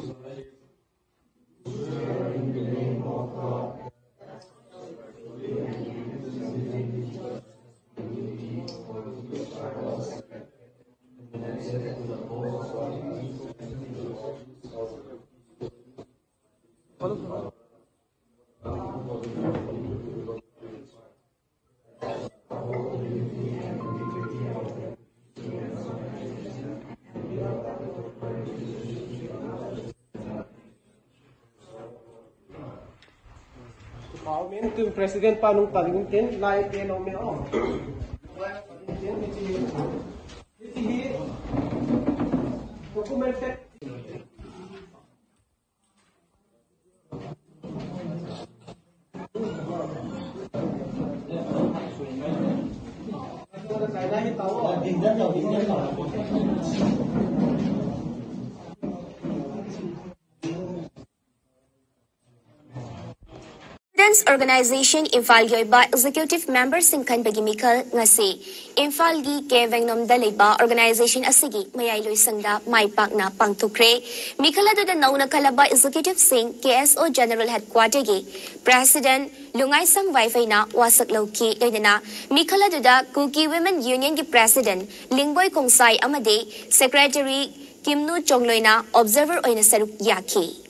Presiden Panung Thangminlun lain dia Naomi documented Organization Imphal Yoiba Executive Member Singkan Bagimikal ngasi Imphal gi Kevengnom Daleba Organization Asigi Mayayloy Sangda Maipak na Pangtukre Mikala da Nauna Kalaba Executive Sing KSO General Headquarter gi President Lungaisam Vaiphei na wasak lauki loinana Mikala da Kuki Women Union gi President Lhingboi Khongsai amade Secretary Kimnu Chongloina Observer oina saruk yaki